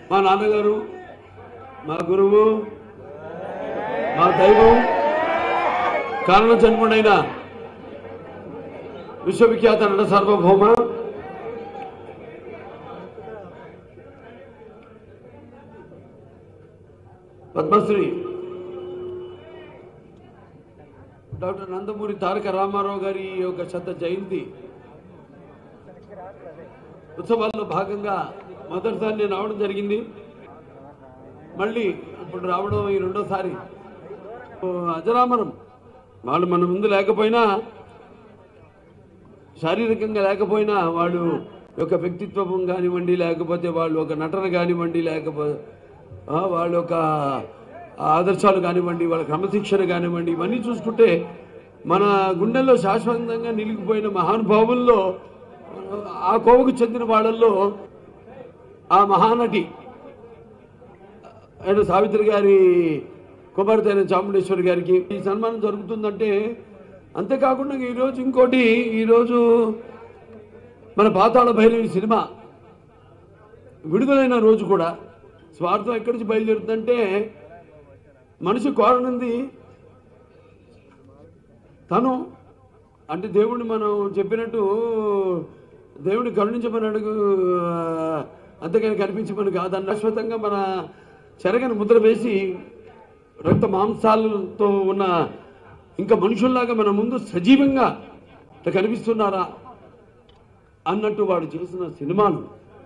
మా నాన్నగారు, మా గురువు, మా దైవం, కారణ జన్ముడైన విశ్వవిఖ్యాత నట సార్వభౌమ పద్మశ్రీ డాక్టర్ నందమూరి తారక రామారావు గారి యొక్క శత జయంతి ఉత్సవాల్లో భాగంగా మొదటిసారి నేను రావడం జరిగింది. మళ్ళీ ఇప్పుడు రావడం ఈ రెండోసారి. అజరామరం వాళ్ళు మన ముందు లేకపోయినా, శారీరకంగా లేకపోయినా వాళ్ళు యొక్క వ్యక్తిత్వం కానివ్వండి, లేకపోతే వాళ్ళు ఒక నటన కానివ్వండి, లేకపోతే వాళ్ళ యొక్క ఆదర్శాలు కానివ్వండి, వాళ్ళ క్రమశిక్షణ కానివ్వండి, ఇవన్నీ చూసుకుంటే మన గుండెల్లో శాశ్వతంగా నిలిగిపోయిన మహానుభావుల్లో ఆ కోవకు చెందిన వాళ్ళల్లో ఆ మహానటి ఆయన సావిత్రి గారి కుమార్తె అయిన చాముండేశ్వరి గారికి ఈ సన్మానం జరుగుతుందంటే, అంతేకాకుండా ఈరోజు ఇంకోటి, ఈరోజు మన పాతాళ భైరవి సినిమా విడుదలైన రోజు కూడా. స్వార్థం ఎక్కడి నుంచి బయలుదేరుతుందంటే, మనిషి కోరనుంది తను అంటే దేవుడిని మనం చెప్పినట్టు దేవుడిని కరుణించమని అడుగు, అంతేగాని కనిపించమని కాదని శాశ్వతంగా మన చెరగని ముద్ర వేసి రక్త మాంసాలతో ఉన్న ఇంకా మనుషుల్లాగా మన ముందు సజీవంగా కనిపిస్తున్నారా అన్నట్టు వాడు చేసిన సినిమాలు.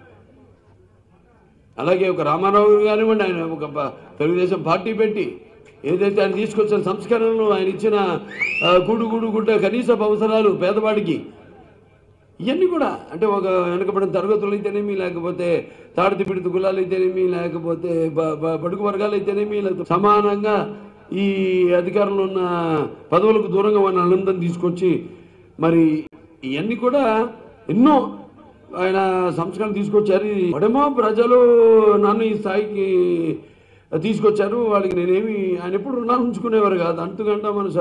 అలాగే ఒక రామారావు కానివ్వండి, ఆయన ఒక తెలుగుదేశం పార్టీ పెట్టి ఏదైతే ఆయన తీసుకొచ్చిన సంస్కరణలు, ఆయన ఇచ్చిన గుడ్డ కనీసపు అవసరాలు పేదవాడికి, ఇవన్నీ కూడా అంటే ఒక వెనుకబడిన తరగతులు అయితేనేమి, లేకపోతే తాడితి పిడితి కులాలు అయితేనేమి, లేకపోతే బడుగు వర్గాలు అయితేనేమి, లేకపోతే సమానంగా ఈ అధికారంలో ఉన్న పదవులకు దూరంగా వాళ్ళందరినీ తీసుకొచ్చి మరి ఇవన్నీ కూడా ఎన్నో ఆయన సంస్కరణ తీసుకొచ్చారు. వాడేమో ప్రజలు నన్ను ఈ స్థాయికి తీసుకొచ్చారు, వాళ్ళకి నేనేమి, ఆయన ఎప్పుడు రుణాలు ఉంచుకునేవారు కాదు. అంటుకంటే మన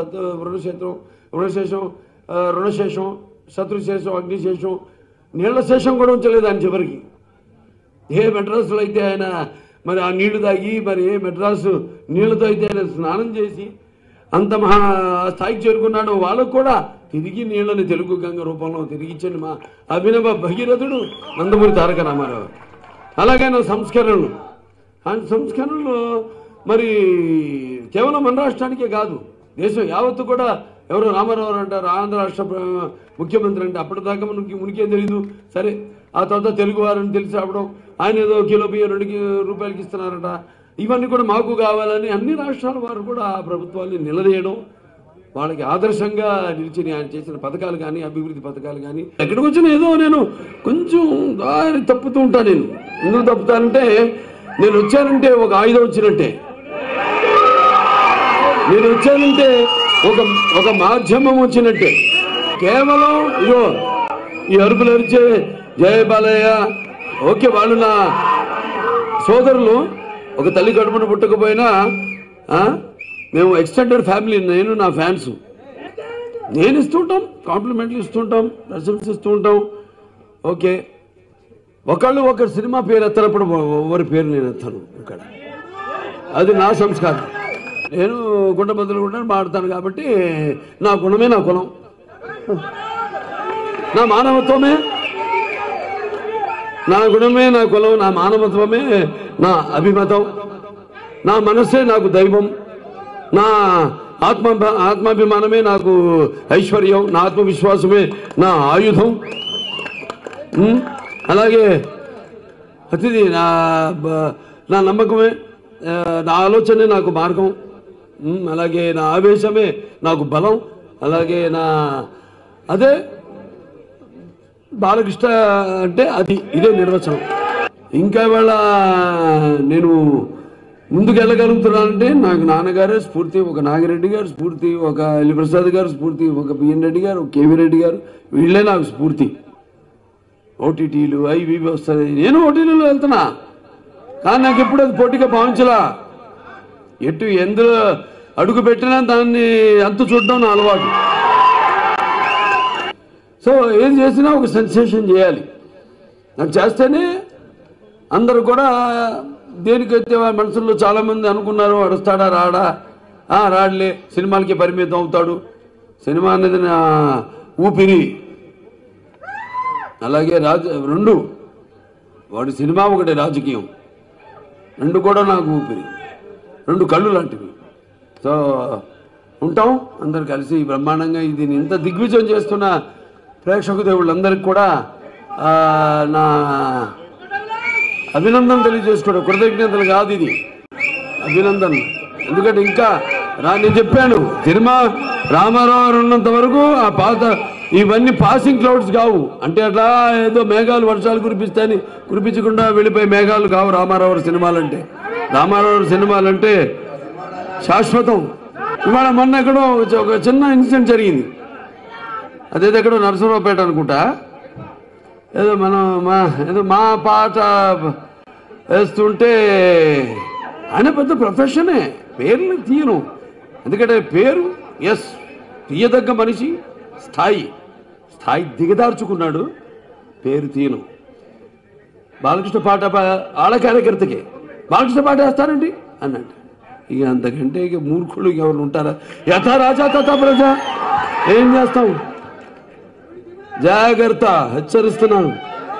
రుణశేషం, శత్రుశేషం, అగ్నిశేషం, నీళ్ల శేషం కూడా ఉంచలేదు ఆయన చివరికి. ఏ మెడ్రాసులో అయితే ఆయన మరి ఆ నీళ్లు తాగి, మరి ఏ మెడ్రాసు నీళ్లతో అయితే ఆయన స్నానం చేసి అంత మహా స్థాయికి చేరుకున్నాడు, వాళ్ళకు కూడా తిరిగి నీళ్ళని తెలుగు గంగ రూపంలో తిరిగి ఇచ్చండి మా అభినవ భగీరథుడు నందమూరి తారక రామారావు. అలాగే సంస్కరణలు, ఆయన సంస్కరణలు మరి కేవలం మన రాష్ట్రానికే కాదు, దేశం యావత్తు కూడా. ఎవరు రామారావు అంటారు, ఆంధ్ర రాష్ట్ర ముఖ్యమంత్రి అంటే అప్పటిదాకా మునికే తెలీదు. సరే, ఆ తర్వాత తెలుగు వారని తెలిసి రావడం, ఆయన ఏదో కిలో బియ్యం 2 రూపాయలకి ఇస్తున్నారట, ఇవన్నీ కూడా మాకు కావాలని అన్ని రాష్ట్రాల వారు కూడా ఆ ప్రభుత్వాన్ని నిలదీయడం, వాళ్ళకి ఆదర్శంగా నిలిచి ఆయన చేసిన పథకాలు కానీ, అభివృద్ధి పథకాలు కానీ. ఎక్కడికి వచ్చిన ఏదో నేను కొంచెం దారి తప్పుతూ ఉంటాను. నేను ఎందుకు తప్పుతానంటే, నేను వచ్చానంటే ఒక ఆయుధం వచ్చినట్టే, నేను వచ్చానంటే ఒక మాధ్యమం వచ్చినట్టే. కేవలం ఇగో ఈ అరుపులు అరిచే జయ బాలయ్య, ఓకే, వాళ్ళు నా సోదరులు, ఒక తల్లి కడుపున పుట్టకపోయినా మేము ఎక్స్టెండెడ్ ఫ్యామిలీ, నేను నా ఫ్యాన్స్, నేను ఇస్తుంటాం, కాంప్లిమెంట్లు ఇస్తుంటాం, ప్రశంసిస్తూ ఉంటాం. ఓకే, ఒకరు సినిమా పేరు ఎత్తనప్పుడు ఎవరి పేరు నేను ఎత్తాను ఇక్కడ, అది నా సంస్కారం. నేను గుండె బదులు కూడా మాడతాను కాబట్టి నా గుణమే నా కులం, నా మానవత్వమే నా గుణమే నా కులం, నా మానవత్వమే నా అభిమతం, నా మనస్సే నాకు దైవం, నా ఆత్మాభిమానమే నాకు ఐశ్వర్యం, నా ఆత్మవిశ్వాసమే నా ఆయుధం. అలాగే ప్రతిదీ నా నమ్మకమే, నా ఆలోచనే నాకు మార్గం, అలాగే నా ఆవేశమే నాకు బలం, అలాగే అదే బాలకృష్ణ అంటే ఇదే నిర్వచనం. ఇంకా ఇవాళ నేను ముందుకెళ్ళగలుగుతున్నానంటే నాకు నాన్నగారే స్ఫూర్తి, ఒక నాగిరెడ్డి గారు స్ఫూర్తి, ఒక ఎల్లిప్రసాద్ గారు స్ఫూర్తి, ఒక బిఎన్ రెడ్డి గారు, కేవీ రెడ్డి గారు, వీళ్ళే నాకు స్ఫూర్తి. ఓటీటీలు అవి వస్తాయి, నేను ఓటీటీలో వెళ్తున్నా, కానీ నాకు ఎప్పుడు అది పోటీగా భావించలా. ఎందులో అడుగు పెట్టినా దాన్ని అంతు చూడడం నా అలవాటు. సో ఏది చేసినా ఒక సెన్సేషన్ చేయాలి, నాకు చేస్తేనే అందరూ కూడా దేనికైతే వాళ్ళ మనసుల్లో చాలామంది అనుకున్నారు అడుస్తాడా రాడా, రాడలే, సినిమాలకి పరిమితం అవుతాడు, సినిమా అనేది నా ఊపిరి. అలాగే రెండు, వాడి సినిమా ఒకటి రాజకీయం, రెండు కూడా నాకు ఊపిరి, రెండు కళ్ళు లాంటివి. సో ఉంటాం అందరు కలిసి బ్రహ్మాండంగా. ఇది ఇంత దిగ్విజయం చేస్తున్న ప్రేక్షక దేవుళ్ళందరికీ కూడా నా అభినందన తెలియజేసుకోవడం, కృతజ్ఞతలు కాదు, ఇది అభినందన. ఎందుకంటే ఇంకా నేను చెప్పాను, సినిమా రామారావు గారు ఉన్నంత వరకు ఆ పాత ఇవన్నీ పాసింగ్ క్లౌడ్స్ కావు. అంటే అట్లా ఏదో మేఘాలు వర్షాలు కురిపిస్తాయని కురిపించకుండా వెళ్ళిపోయే మేఘాలు కావు రామారావు సినిమాలంటే. రామారావు సినిమాలంటే శాశ్వతం. ఇవాళ మొన్న ఎక్కడో ఒక చిన్న ఇన్సిడెంట్ జరిగింది, అదేదో ఎక్కడో నరసింహరావుపేట అనుకుంటా, ఏదో మా పాట వేస్తుంటే, ఆయన పెద్ద ప్రొఫెషనే, పేర్లు తీయను. ఎందుకంటే పేరు తీయదగ్గ మనిషి, స్థాయి దిగదార్చుకున్నాడు, పేరు తీయను. బాలకృష్ణ పాట ఆళ్ళ కార్యకర్తకే బాలకృష్ణ పాట వేస్తానండి అన్నాడు. ఇక అంతకంటే ఇక మూర్ఖులు ఎవరు ఉంటారా? యథా రాజా తథా ప్రజ. ఏం చేస్తాం? జాగ్రత్త, హెచ్చరిస్తున్నాను.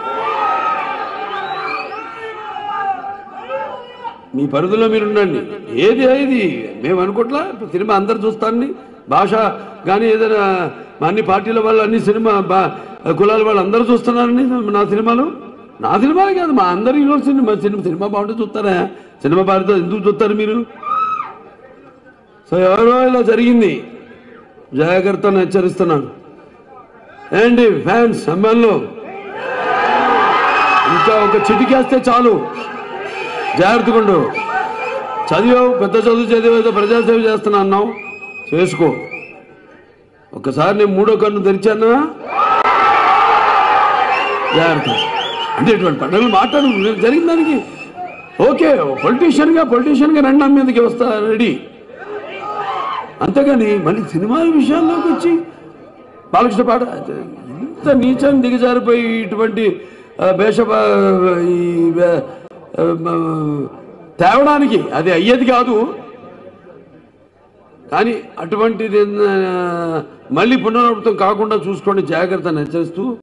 మీ పరిధిలో మీరు ఉండండి. ఏది మేము అనుకోట్లా, సినిమా అందరు చూస్తారని, భాష కానీ ఏదైనా అన్ని పార్టీల వాళ్ళు, అన్ని సినిమా కులాల వాళ్ళు అందరూ చూస్తున్నారని నా సినిమాలు కాదు, మా అందరి సినిమా బాగుంటే చూస్తారా? సినిమా పార్టీతో ఎందుకు చూస్తారు మీరు? సో ఎవరో ఇలా జరిగింది, జాగ్రత్తను హెచ్చరిస్తున్నాను. ఏంటి ఫ్యాన్స్, అమ్మాయిలు ఇంకా ఒక చిటికేస్తే చాలు, జాగ్రత్తగా చదివావు, పెద్ద చదివేదో ప్రజాసేవ చేస్తున్నా అన్నావు, చేసుకో. ఒక్కసారి నేను మూడో కన్ను తెరిచానా, జాగ్రత్త. అంటే ఇటువంటి పండుగలు మాట్లాడు జరిగిన దానికి ఓకే, పొలిటీషియన్గా రెండో మీదకి వస్తా రెడీ. అంతేగాని మళ్ళీ సినిమా విషయాల్లోకి వచ్చి బాలకృష్ణ పాట ఇంత నీచాన్ని దిగజారిపోయి ఇటువంటి తేవడానికి అది అయ్యేది కాదు. కానీ అటువంటిది మళ్ళీ పునరావృతం కాకుండా చూసుకోండి, జాగ్రత్తను హెచ్చరిస్తూ